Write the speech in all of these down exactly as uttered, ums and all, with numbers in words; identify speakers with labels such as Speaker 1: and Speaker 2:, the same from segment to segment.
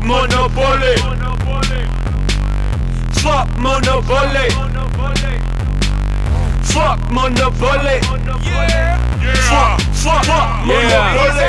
Speaker 1: Monopoly. Fuck Monopoly. Fuck Monopoly.
Speaker 2: Yeah.
Speaker 1: Fuck, fuck, fuck Monopoly.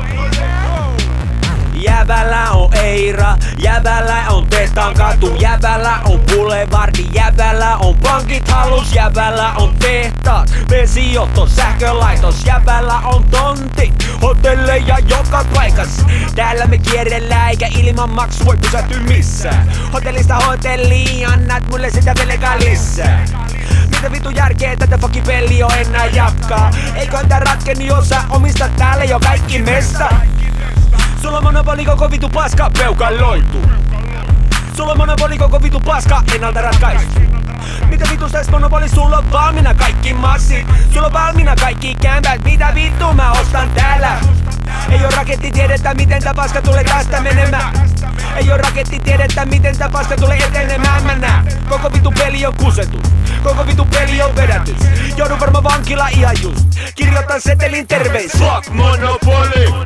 Speaker 3: Jävällä on Eira, jävällä on Testan katu, jävällä on Boulevardi, jävällä on pankit halus, jävällä on tehtaat, vesijohto, sähkölaitos, jävällä on tontit, hotelleja joka paikas. Täällä me kierrellään eikä ilman maksu voi pysähtyä missään. Hotellista hotelliin, annat mulle sitä velkaa lisää. Mitä vitu järkeä tätä fucking peliä on enää jatkaa? Eiköhän tää ratkeni, jos sä omistat täällä jo kaikki mesta. Sulla on monopoli koko vitu paska, peukaloitu. Sulla on monopoli koko vitu paska, ennalta ratkaistu. Mitä vitu täs monopoli, sulla on valmiina kaikki massit. Sulla on valmiina kaikki kämpät, mitä vittu mä ostan täällä. Ei oo rakettitiedettä, miten tää paska tulee tästä menemään. Ei oo rakettitiedettä, miten tää paska tulee etenemään. Mä näen, koko vitu peli on kusetus. Koko vitu peli on vedätys. Joudun varma vankila ihan just. Kirjoitan setelin terveis.
Speaker 1: Fuck Monopoly.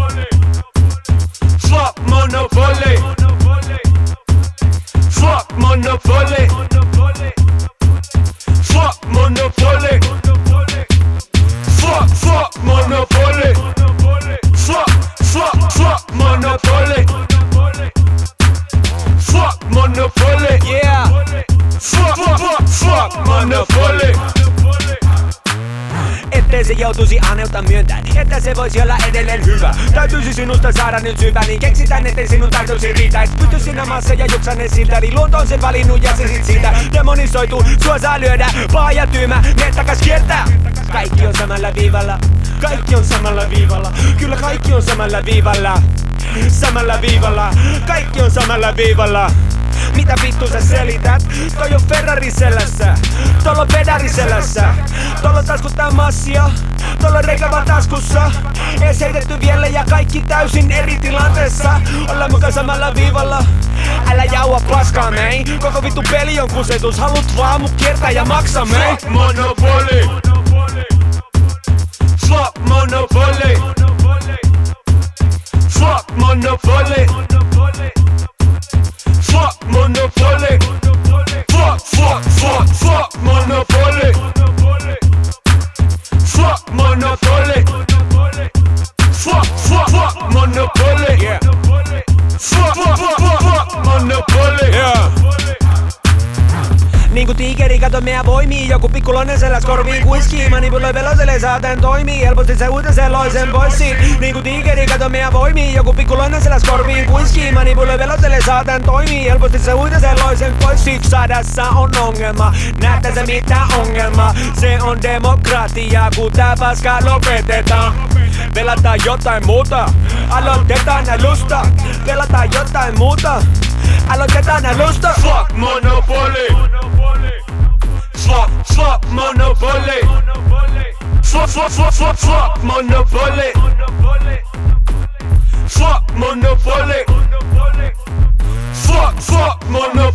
Speaker 1: Fuck Monopoly. Fuck Monopoly. Fuck Monopoly. Fuck, fuck Monopoly. Fuck, fuck, fuck Monopoly. Fuck Monopoly.
Speaker 3: Yeah.
Speaker 1: Fuck, fuck, fuck Monopoly.
Speaker 3: Ettei se joutuisi aneutta myöntää, että se voisi olla edelleen hyvä. Täytyisi sinusta saada nyt syvä, niin keksitään ettei sinun täytyisi riitä. Et pysty sinä maassa ja juksane siltä, niin luonto on sen valinnut ja se sit siitä demonisoituu. Sua saa lyödä, paha ja tyymä, ne takas kiertää. Kaikki on samalla viivalla, kaikki on samalla viivalla. Kyllä kaikki on samalla viivalla, samalla viivalla. Kaikki on samalla viivalla. Mitä vittu sä selität? Toi on Ferrari selässä, tuolla on pedari selässä. Tuolla on taskuttaa massia, tuolla on reikä vaan taskussa. Ees heitetty vielä ja kaikki täysin eri tilanteessa. Ollaan mukaan samalla viivalla, älä jaua paskaa mei. Koko vittu peli on kusetus, haluut vaan mut kiertää ja maksa mei.
Speaker 1: Fuck Monopoly. Fuck Monopoly. Fuck Monopoly. Fuck Monopoly. Fuck, fuck, fuck, fuck Monopoly. Fuck Monopoly. Fuck, fuck, fuck Monopoly.
Speaker 3: Yeah.
Speaker 1: Fuck, fuck, fuck, fuck Monopoly.
Speaker 3: Yeah. Niinku tiikeri kato meidän voimii, joku pikkuloinen seläs korviin kuiskii. Manipuloi veloselle saaten toimii, helposti se uutisen loi sen pois siitä. Niinku tiikeri kato meidän voimii, joku pikkuloinen seläs korviin kuiskii. Manipuloi veloselle saaten toimii, helposti se uutisen loi sen pois siitä. Sadassa on ongelma, näyttää se mitä ongelma. Se on demokratia, kun tää paska lopetetaan. Pelataan jotain muuta, aloitetaan alusta. Pelataan jotain muuta, aloitetaan alusta.
Speaker 1: Fuck Monopoly. Fuck, fuck Monopoly. Fuck, fuck, fuck, fuck, fuck Monopoly. Fuck Monopoly. Fuck, fuck Monopoly.